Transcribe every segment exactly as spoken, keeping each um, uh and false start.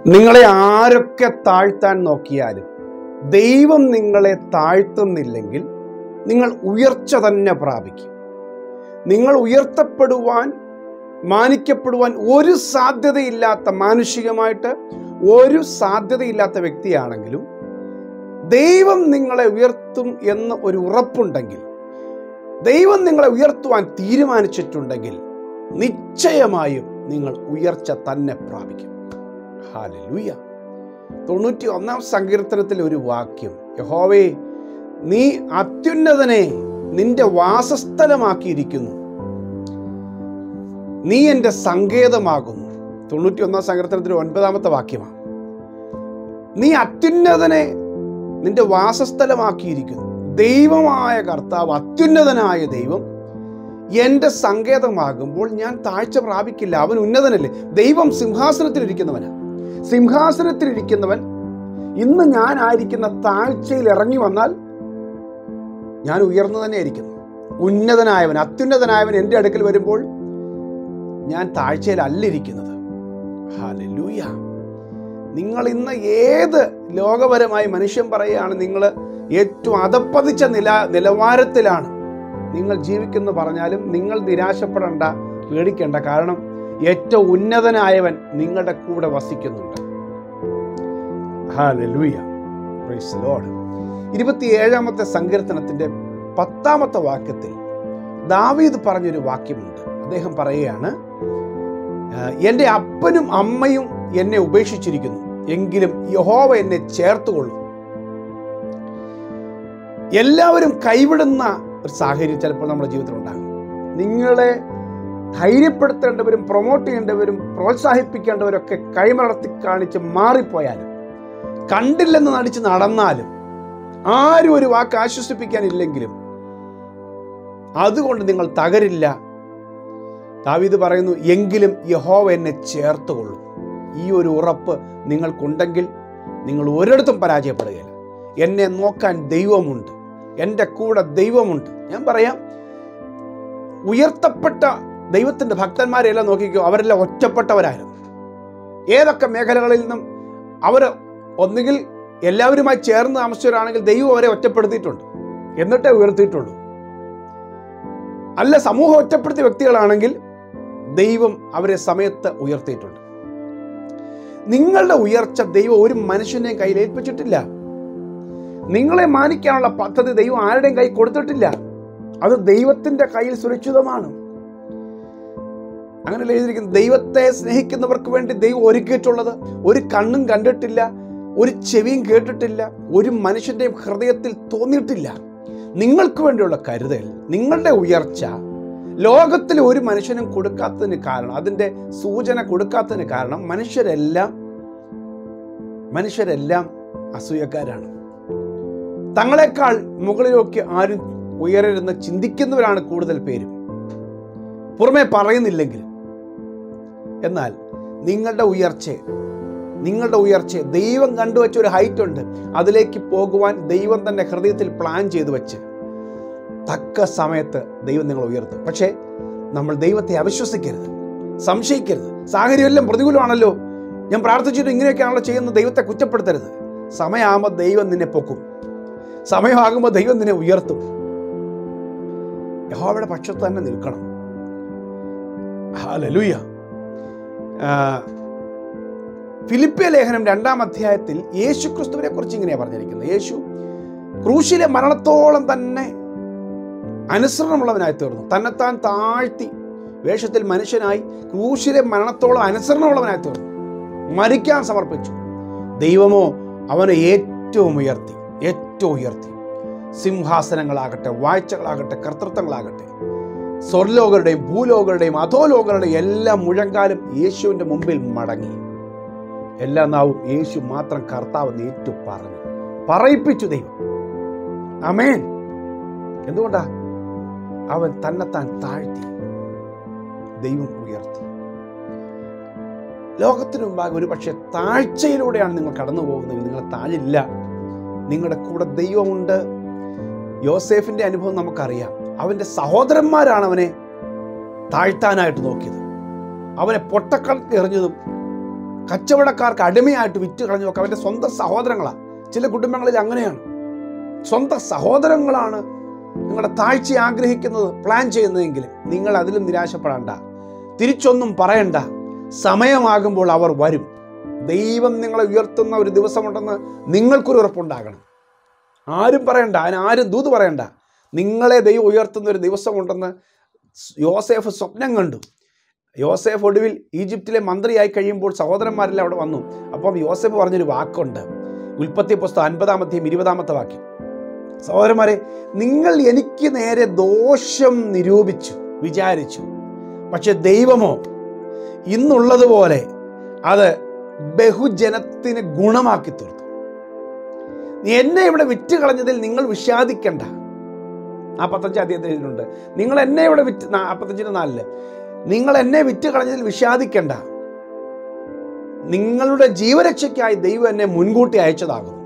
നിങ്ങളെ ആരൊക്കെ താഴ്ത്താൻ നോക്കിയാലും ദൈവം നിങ്ങളെ താഴ്ത്തുന്നില്ലെങ്കിൽ നിങ്ങൾ ഉയർച്ച തന്നെ പ്രാപിക്കും. നിങ്ങൾ ഉയർത്തപ്പെടുവാൻ, മാനിക്കപ്പെടുവാൻ ഒരു സാധ്യതയില്ലാത്ത, മാനുഷികമായിട്ട് ഒരു സാധ്യതയില്ലാത്ത വ്യക്തിയാണെങ്കിലും ദൈവം നിങ്ങളെ ഉയർത്തും എന്ന് ഒരു ഉറപ്പുണ്ടെങ്കിൽ, ദൈവം നിങ്ങളെ ഉയർത്തുവാൻ തീരുമാനിച്ചിട്ടുണ്ടെങ്കിൽ നിശ്ചയമായും നിങ്ങൾ ഉയർച്ച തന്നെ പ്രാപിക്കും. ഹല്ലേലൂയ. തൊണ്ണൂറ്റി ഒന്നാം സങ്കീർത്തനത്തിൽ ഒരു വാക്യം, യഹോവേ നീ അത്യുന്നതനെ നിന്റെ വാസസ്ഥലമാക്കിയിരിക്കുന്നു, നീ എൻ്റെ സങ്കേതമാകുന്നു. തൊണ്ണൂറ്റി ഒന്നാം സങ്കീർത്തനത്തിൽ ഒൻപതാമത്തെ വാക്യമാണ്. നീ അത്യുന്നതനെ നിന്റെ വാസസ്ഥലമാക്കിയിരിക്കുന്നു. ദൈവമായ കർത്താവ്, അത്യുന്നതനായ ദൈവം എൻ്റെ സങ്കേതമാകുമ്പോൾ ഞാൻ താഴ്ച പ്രാപിക്കില്ല. അവൻ ഉന്നതനല്ലേ. ദൈവം സിംഹാസനത്തിലിരിക്കുന്നവനാണ്. സിംഹാസനത്തിലിരിക്കുന്നവൻ ഇന്ന് ഞാൻ ആയിരിക്കുന്ന താഴ്ചയിൽ ഇറങ്ങി വന്നാൽ ഞാൻ ഉയർന്നു തന്നെ ആയിരിക്കുന്നു. ഉന്നതനായവൻ, അത്യുന്നതനായവൻ എൻ്റെ അടുക്കൽ വരുമ്പോൾ ഞാൻ താഴ്ചയിലല്ല ഇരിക്കുന്നത്. ഹല്ലേലൂയ. നിങ്ങൾ ഇന്ന് ഏത് ലോകപരമായി മനുഷ്യൻ പറയുകയാണ് നിങ്ങൾ ഏറ്റവും അധപ്പതിച്ച നില നിലവാരത്തിലാണ് നിങ്ങൾ ജീവിക്കുന്നു പറഞ്ഞാലും നിങ്ങൾ നിരാശപ്പെടേണ്ട, പേടിക്കേണ്ട. കാരണം ഏറ്റവും ഉന്നതനായവൻ നിങ്ങളുടെ കൂടെ വസിക്കുന്നുണ്ട്. ഹല്ലേലൂയ. Praise the Lord. ഇരുപത്തിയേഴാമത്തെ സങ്കീർത്തനത്തിന്റെ പത്താമത്തെ വാക്യത്തിൽ ദാവീദ് പറഞ്ഞൊരു വാക്യമുണ്ട്. അദ്ദേഹം പറയുകയാണ്, എൻ്റെ അപ്പനും അമ്മയും എന്നെ ഉപേക്ഷിച്ചിരിക്കുന്നു, എങ്കിലും യഹോവ എന്നെ ചേർത്തുകൊള്ളും. എല്ലാവരും കൈവിടുന്ന ഒരു സാഹചര്യം ചിലപ്പോൾ നമ്മുടെ ജീവിതത്തിൽ ഉണ്ടാകും. നിങ്ങളെ ധൈര്യപ്പെടുത്തേണ്ടവരും പ്രൊമോട്ട് ചെയ്യേണ്ടവരും പ്രോത്സാഹിപ്പിക്കേണ്ടവരൊക്കെ കൈമലർത്തി കാണിച്ച് മാറിപ്പോയാലും, കണ്ടില്ലെന്ന് നടിച്ച് നടന്നാലും, ആരും ഒരു വാക്ക് ആശ്വസിപ്പിക്കാനില്ലെങ്കിലും അതുകൊണ്ട് നിങ്ങൾ തകരില്ല. ദാവീദ് പറയുന്നു, എങ്കിലും യഹോവ എന്നെ ചേർത്തുകൊള്ളും. ഈ ഒരു ഉറപ്പ് നിങ്ങൾക്കുണ്ടെങ്കിൽ നിങ്ങൾ ഒരിടത്തും പരാജയപ്പെടുകയില്ല. എന്നെ നോക്കാൻ ദൈവമുണ്ട്, എൻ്റെ കൂടെ ദൈവമുണ്ട്. ഞാൻ പറയാം, ഉയർത്തപ്പെട്ട ദൈവത്തിൻ്റെ ഭക്തന്മാരെല്ലാം നോക്കിക്കോ, അവരെല്ലാം ഒറ്റപ്പെട്ടവരായിരുന്നു. ഏതൊക്കെ മേഖലകളിൽ നിന്നും അവർ ഒന്നുകിൽ എല്ലാവരുമായി ചേർന്ന് താമസിച്ചവരാണെങ്കിൽ ദൈവം അവരെ ഒറ്റപ്പെടുത്തിയിട്ടുണ്ട്, എന്നിട്ടേ ഉയർത്തിയിട്ടുള്ളൂ. അല്ല, സമൂഹം ഒറ്റപ്പെടുത്തിയ വ്യക്തികളാണെങ്കിൽ ദൈവം അവരെ സമയത്ത് ഉയർത്തിയിട്ടുണ്ട്. നിങ്ങളുടെ ഉയർച്ച ദൈവം ഒരു മനുഷ്യനെയും കയ്യിൽ ഏൽപ്പിച്ചിട്ടില്ല. നിങ്ങളെ മാനിക്കാനുള്ള പദ്ധതി ദൈവം ആരുടെയും കൈ കൊടുത്തിട്ടില്ല. അത് ദൈവത്തിൻ്റെ കയ്യിൽ സുരക്ഷിതമാണ്. അങ്ങനെ എഴുതിയിരിക്കുന്നത്, ദൈവത്തെ സ്നേഹിക്കുന്നവർക്ക് വേണ്ടി ദൈവം ഒരുക്കിയിട്ടുള്ളത് ഒരു കണ്ണും കണ്ടിട്ടില്ല, ഒരു ചെവിയും കേട്ടിട്ടില്ല, ഒരു മനുഷ്യൻ്റെയും ഹൃദയത്തിൽ തോന്നിയിട്ടില്ല. നിങ്ങൾക്ക് വേണ്ടിയുള്ള കരുതൽ, നിങ്ങളുടെ ഉയർച്ച ലോകത്തിൽ ഒരു മനുഷ്യനും കൊടുക്കാത്തതിന് കാരണം, അതിൻ്റെ സൂചന കൊടുക്കാത്തതിന് കാരണം മനുഷ്യരെല്ലാം മനുഷ്യരെല്ലാം അസൂയക്കാരാണ്. തങ്ങളെക്കാൾ മുകളിലേക്ക് ആരും ഉയരരുന്ന് ചിന്തിക്കുന്നവരാണ് കൂടുതൽ പേരും, പുറമെ പറയുന്നില്ലെങ്കിലും. എന്നാൽ നിങ്ങളുടെ ഉയർച്ച നിങ്ങളുടെ ഉയർച്ച ദൈവം കണ്ടുവച്ച ഒരു ഹൈറ്റ് ഉണ്ട്. അതിലേക്ക് പോകുവാൻ ദൈവം തന്നെ ഹൃദയത്തിൽ പ്ലാൻ ചെയ്തു വെച്ച് തക്ക സമയത്ത് ദൈവം നിങ്ങൾ ഉയർത്തും. പക്ഷേ നമ്മൾ ദൈവത്തെ അവിശ്വസിക്കരുത്, സംശയിക്കരുത്. സാഹചര്യമെല്ലാം പ്രതികൂലമാണല്ലോ, ഞാൻ പ്രാർത്ഥിച്ചിട്ട് ഇങ്ങനെയൊക്കെയാണല്ലോ ചെയ്യുന്നത്, ദൈവത്തെ കുറ്റപ്പെടുത്തരുത്. സമയമാകുമ്പോൾ ദൈവം നിന്നെ പൊക്കും, സമയമാകുമ്പോൾ ദൈവം നിന്നെ ഉയർത്തും. യഹോവയുടെ പക്ഷത്ത് തന്നെ നിൽക്കണം. ഹല്ലേലൂയ. ഫിലിപ്പിയ ലേഖനം രണ്ടാം അധ്യായത്തിൽ യേശു ക്രിസ്തുവിനെ കുറിച്ച് ഇങ്ങനെയാണ് പറഞ്ഞിരിക്കുന്നത്. യേശു ക്രൂശിലെ മരണത്തോളം തന്നെ അനുസരണമുള്ളവനായി തീർന്നു. തന്നെത്താൻ താഴ്ത്തി വേഷത്തിൽ മനുഷ്യനായി ക്രൂശിലെ മരണത്തോളം അനുസരണമുള്ളവനായി തീർന്നു, മരിക്കാൻ സമർപ്പിച്ചു. ദൈവമോ അവനെ ഏറ്റവും ഉയർത്തി, ഏറ്റവും ഉയർത്തി. സിംഹാസനങ്ങളാകട്ടെ, വാഴ്ചകളാകട്ടെ, കർത്തൃത്വങ്ങളാകട്ടെ, സ്വർലോകരുടെയും ഭൂലോകരുടെയും അധോലോകരുടെയും എല്ലാ മുഴങ്കാലും യേശുവിൻ്റെ മുമ്പിൽ മടങ്ങി. എല്ലാ നാവും യേശു മാത്രം കർത്താവെന്ന് ഏറ്റു പറഞ്ഞു, പറയിപ്പിച്ചു ദൈവം. ആമേൻ. എന്തുകൊണ്ടാ? അവൻ തന്നെത്താൻ താഴ്ത്തി, ദൈവം ഉയർത്തി. ലോകത്തിനു മുമ്പാകെ ഒരു പക്ഷേ താഴ്ചയിലൂടെയാണ് നിങ്ങൾ കടന്നു പോകുന്നത്. നിങ്ങൾ താഴില്ല, നിങ്ങളുടെ കൂടെ ദൈവമുണ്ട്. യോസേഫിൻ്റെ അനുഭവം നമുക്കറിയാം. അവൻ്റെ സഹോദരന്മാരാണ് അവനെ താഴ്ത്താനായിട്ട് നോക്കിയത്. അവനെ പൊട്ടക്കൾക്ക് എറിഞ്ഞതും കച്ചവടക്കാർക്ക് അടിമയായിട്ട് വിറ്റ് കളഞ്ഞൊക്കെ അവൻ്റെ സ്വന്തം സഹോദരങ്ങളാണ്. ചില കുടുംബങ്ങളിൽ അങ്ങനെയാണ്. സ്വന്തം സഹോദരങ്ങളാണ് നിങ്ങളുടെ താഴ്ച ആഗ്രഹിക്കുന്നത്, പ്ലാൻ ചെയ്യുന്നതെങ്കിലും നിങ്ങൾ അതിലും നിരാശപ്പെടേണ്ട. തിരിച്ചൊന്നും പറയണ്ട. സമയമാകുമ്പോൾ അവർ വരും. ദൈവം നിങ്ങളെ ഉയർത്തുന്ന ഒരു ദിവസമുണ്ടെന്ന് നിങ്ങൾക്കൊരു ഉറപ്പുണ്ടാകണം. ആരും പറയണ്ട, അതിന് ആരും ദൂത് പറയണ്ട. നിങ്ങളെ ദൈവം ഉയർത്തുന്ന ഒരു ദിവസമുണ്ടെന്ന് യോസേഫ് സ്വപ്നം കണ്ടു. യോസേഫ് ഒടുവിൽ ഈജിപ്തിലെ മന്ത്രിയായി കഴിയുമ്പോൾ സഹോദരന്മാരെല്ലാം അവിടെ വന്നു. അപ്പം യോസേഫ് പറഞ്ഞൊരു വാക്കുണ്ട്, ഉൽപ്പത്തി പുസ്തകം അൻപതാമത്തെയും ഇരുപതാമത്തെ വാക്യം. സഹോദരന്മാരെ, നിങ്ങൾ എനിക്ക് നേരെ ദോഷം നിരൂപിച്ചു വിചാരിച്ചു, പക്ഷെ ദൈവമോ ഇന്നുള്ളതുപോലെ അത് ബഹുജനത്തിന് ഗുണമാക്കി തീർത്തു. എന്നെ ഇവിടെ വിറ്റ് കളഞ്ഞതിൽ നിങ്ങൾ വിഷാദിക്കണ്ട. നാൽപ്പത്തഞ്ച് അധ്യായത്തിലുണ്ട്, നിങ്ങൾ എന്നെ ഇവിടെ വിറ്റ് നാൽപ്പത്തഞ്ചിന് നാലില് നിങ്ങൾ എന്നെ വിറ്റ് കളഞ്ഞതിൽ വിഷാദിക്കണ്ട. നിങ്ങളുടെ ജീവരക്ഷയ്ക്കായി ദൈവം എന്നെ മുൻകൂട്ടി അയച്ചതാകുന്നു.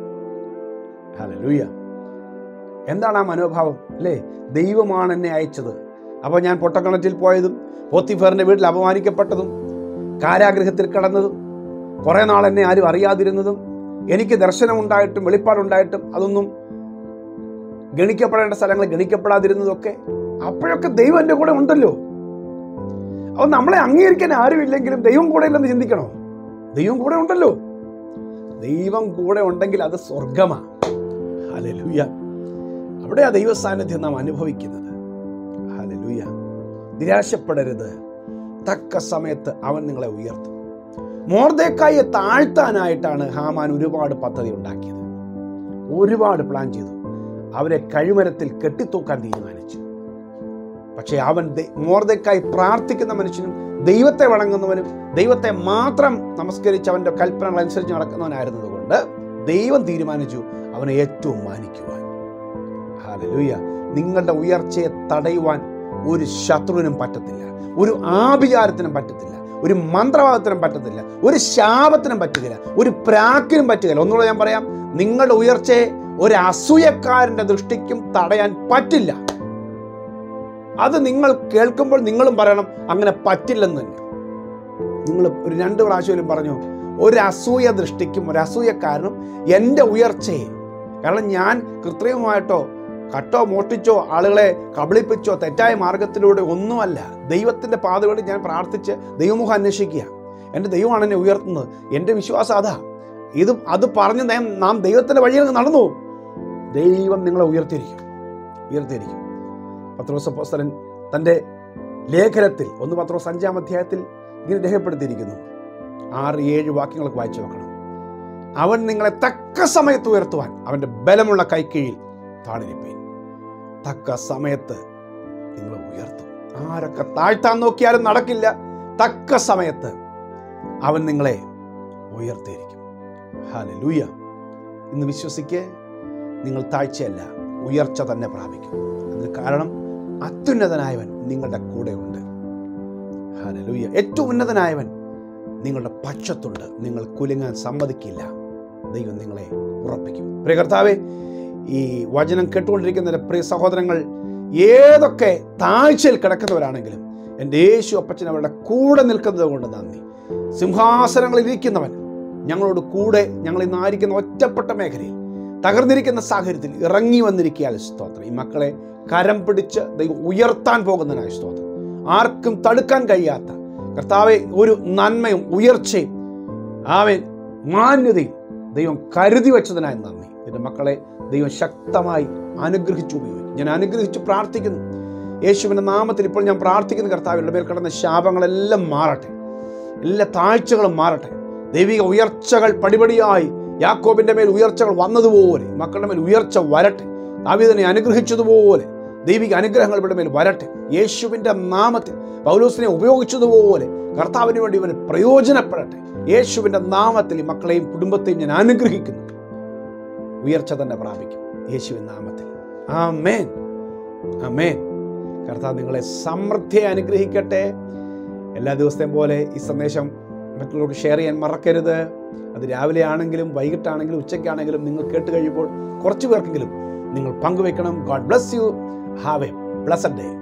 ഹല്ലേലൂയ. എന്താണ് ആ മനോഭാവം അല്ലേ? ദൈവമാണ് എന്നെ അയച്ചത്. അപ്പോൾ ഞാൻ പൊട്ടക്കിണറ്റിൽ പോയതും പോത്തിഫറിന്റെ വീട്ടിൽ അപമാനിക്കപ്പെട്ടതും കാരാഗൃഹത്തിൽ കിടന്നതും കുറേ നാൾ എന്നെ ആരും അറിയാതിരുന്നതും എനിക്ക് ദർശനമുണ്ടായിട്ടും വെളിപ്പാടുണ്ടായിട്ടും അതൊന്നും ഗണിക്കപ്പെടേണ്ട സ്ഥലങ്ങളിൽ ഗണിക്കപ്പെടാതിരുന്നതൊക്കെ അപ്പോഴൊക്കെ ദൈവം എൻ്റെ കൂടെ ഉണ്ടല്ലോ. അപ്പോൾ നമ്മളെ അംഗീകരിക്കാൻ ആരുമില്ലെങ്കിലും ദൈവം കൂടെ ഇല്ലെന്ന് ചിന്തിക്കണോ? ദൈവം കൂടെ ഉണ്ടല്ലോ. ദൈവം കൂടെ ഉണ്ടെങ്കിൽ അത് സ്വർഗമാണ്. ഹല്ലേലൂയ. അവിടെ ആ ദൈവ സാന്നിധ്യം നാം അനുഭവിക്കുന്നത്. ഹല്ലേലൂയ. നിരാശപ്പെടരുത്. തക്ക സമയത്ത് അവൻ നിങ്ങളെ ഉയർത്തും. മൊർദെഖായിയെ താഴ്ത്താനായിട്ടാണ് ഹാമാൻ ഒരുപാട് പദ്ധതി ഉണ്ടാക്കിയത്, ഒരുപാട് പ്ലാൻ ചെയ്തു. അവരെ കഴുമരത്തിൽ കെട്ടിത്തൂക്കാൻ തീരുമാനിച്ചു. പക്ഷേ അവൻ മൊർദെഖായി പ്രാർത്ഥിക്കുന്ന മനുഷ്യനും ദൈവത്തെ വണങ്ങുന്നവനും ദൈവത്തെ മാത്രം നമസ്കരിച്ച് അവൻ്റെ കൽപ്പനകൾ അനുസരിച്ച് നടക്കുന്നവനായിരുന്നത് കൊണ്ട് ദൈവം തീരുമാനിച്ചു അവനെ ഏറ്റവും മാനിക്കുവാൻ. ഹല്ലേലൂയ. നിങ്ങളുടെ ഉയർച്ചയെ തടയുവാൻ ഒരു ശത്രുവിനും പറ്റത്തില്ല, ഒരു ആഭിചാരത്തിനും പറ്റത്തില്ല, ഒരു മന്ത്രവാദത്തിനും പറ്റത്തില്ല, ഒരു ശാപത്തിനും പറ്റുകയില്ല, ഒരു പ്രാക്കിനും പറ്റുകയില്ല. ഒന്നുകൂടെ ഞാൻ പറയാം, നിങ്ങളുടെ ഉയർച്ചയെ ഒരു അസൂയക്കാരൻ്റെ ദൃഷ്ടിക്കും തടയാൻ പറ്റില്ല. അത് നിങ്ങൾ കേൾക്കുമ്പോൾ നിങ്ങളും പറയണം അങ്ങനെ പറ്റില്ലെന്ന് തന്നെ. നിങ്ങൾ ഒരു രണ്ട് പ്രാവശ്യം പറഞ്ഞു, ഒരു അസൂയ ദൃഷ്ടിക്കും ഒരു അസൂയക്കാരനും എൻ്റെ ഉയർച്ചയെ, കാരണം ഞാൻ കൃത്രിമമായിട്ടോ കട്ടോ മോഷ്ടിച്ചോ ആളുകളെ കബളിപ്പിച്ചോ തെറ്റായ മാർഗത്തിലൂടെ ഒന്നുമല്ല, ദൈവത്തിൻ്റെ പാതകളിൽ ഞാൻ പ്രാർത്ഥിച്ച് ദൈവമുഖം അന്വേഷിക്കുക. എൻ്റെ ദൈവമാണ് എന്നെ ഉയർത്തുന്നത്. എൻ്റെ വിശ്വാസം അതാ. ഇത് അത് പറഞ്ഞ് നാം ദൈവത്തിൻ്റെ വഴിയിൽ നടന്നു, ദൈവം നിങ്ങളെ ഉയർത്തിയിരിക്കും, ഉയർത്തിയിരിക്കും. പത്രോസ് അപ്പോസ്തലൻ തൻ്റെ ലേഖനത്തിൽ ഒന്ന് പത്രോസ് അഞ്ചാം അധ്യായത്തിൽ ഇങ്ങനെ രേഖപ്പെടുത്തിയിരിക്കുന്നു. ആറ് ഏഴ് വാക്യങ്ങൾക്ക് വായിച്ചു നോക്കണം. അവൻ നിങ്ങളെ തക്ക സമയത്ത് ഉയർത്തുവാൻ അവൻ്റെ ബലമുള്ള കൈക്കീഴിൽ താണിരിപ്പീൻ. തക്ക സമയത്ത് നിങ്ങളെ ഉയർത്തും. ആരൊക്കെ താഴ്ത്താൻ നോക്കിയാലും നടക്കില്ല. തക്ക സമയത്ത് അവൻ നിങ്ങളെ ഉയർത്തിയിരിക്കും. ഹല്ലേലൂയ. ഇന്ന് വിശ്വസിക്ക്, നിങ്ങൾ താഴ്ചയല്ല ഉയർച്ച തന്നെ പ്രാപിക്കും. അതിന് കാരണം അത്യുന്നതനായവൻ നിങ്ങളുടെ കൂടെ ഉണ്ട്. ഹല്ലേലൂയ. ഏറ്റവും ഉന്നതനായവൻ നിങ്ങളുടെ പക്ഷത്തുണ്ട്. നിങ്ങൾ കുലുങ്ങാൻ സമ്മതിക്കില്ല. ദൈവം നിങ്ങളെ ഉറപ്പിക്കും. പ്രിയ കർത്താവേ, ഈ വചനം കേട്ടുകൊണ്ടിരിക്കുന്ന പ്രിയ സഹോദരങ്ങൾ ഏതൊക്കെ താഴ്ചയിൽ കിടക്കുന്നവരാണെങ്കിലും എൻ്റെ യേശു അപ്പച്ചൻ അവരുടെ കൂടെ നിൽക്കുന്നത് കൊണ്ട് നന്ദി. സിംഹാസനങ്ങളിൽ ഇരിക്കുന്നവൻ ഞങ്ങളോട് കൂടെ, ഞങ്ങൾ ഇന്നായിരിക്കുന്ന ഒറ്റപ്പെട്ട മേഖലയിൽ തകർന്നിരിക്കുന്ന സാഹചര്യത്തിൽ ഇറങ്ങി വന്നിരിക്കാൻ സ്തോത്രം. ഈ മക്കളെ കരം പിടിച്ച് ദൈവം ഉയർത്താൻ പോകുന്നതിനായി സ്തോത്രം. ആർക്കും തടുക്കാൻ കഴിയാത്ത കർത്താവെ ഒരു നന്മയും ഉയർച്ചയും ആവൻ മാന്യതയും ദൈവം കരുതി വെച്ചതിനായി നന്ദി. എൻ്റെ മക്കളെ ദൈവം ശക്തമായി അനുഗ്രഹിച്ചു ഉപയോഗിക്കും. ഞാൻ അനുഗ്രഹിച്ച് പ്രാർത്ഥിക്കുന്നു യേശുവിൻ്റെ നാമത്തിൽ. ഇപ്പോൾ ഞാൻ പ്രാർത്ഥിക്കുന്ന കർത്താവിൻ്റെ മേൽ കിടന്ന ശാപങ്ങളെല്ലാം മാറട്ടെ, എല്ലാ താഴ്ചകളും മാറട്ടെ. ദൈവിക ഉയർച്ചകൾ പടിപടിയായി യാക്കോബിൻ്റെ മേൽ ഉയർച്ചകൾ വന്നതുപോലെ മക്കളുടെ മേൽ ഉയർച്ച വരട്ടെ. ദാവീദിനെ അനുഗ്രഹിച്ചതുപോലെ ദൈവിക അനുഗ്രഹങ്ങൾ ഇവരുടെ മേൽ വരട്ടെ. യേശുവിൻ്റെ നാമത്തിൽ പൗലോസിനെ ഉപയോഗിച്ചതുപോലെ കർത്താവിന് വേണ്ടി ഇവന് പ്രയോജനപ്പെടട്ടെ. യേശുവിൻ്റെ നാമത്തിൽ ഈ മക്കളെയും കുടുംബത്തെയും ഞാൻ അനുഗ്രഹിക്കുന്നു. ഉയർച്ച തന്നെ പ്രാപിക്കും യേശുവിൻ്റെ നാമത്തിൽ. ആമേൻ, ആമേൻ. കർത്താവ് നിങ്ങളെ സമൃദ്ധിയെ അനുഗ്രഹിക്കട്ടെ. എല്ലാ ദിവസത്തെയും പോലെ ഈ സന്ദേശം മറ്റുള്ളവർക്ക് ഷെയർ ചെയ്യാൻ മറക്കരുത്. അത് രാവിലെ ആണെങ്കിലും വൈകിട്ടാണെങ്കിലും ഉച്ചയ്ക്കാണെങ്കിലും നിങ്ങൾ കേട്ട് കഴിയുമ്പോൾ കുറച്ച് പേർക്കെങ്കിലും നിങ്ങൾ പങ്കുവെക്കണം. God bless you. Have a blessed day.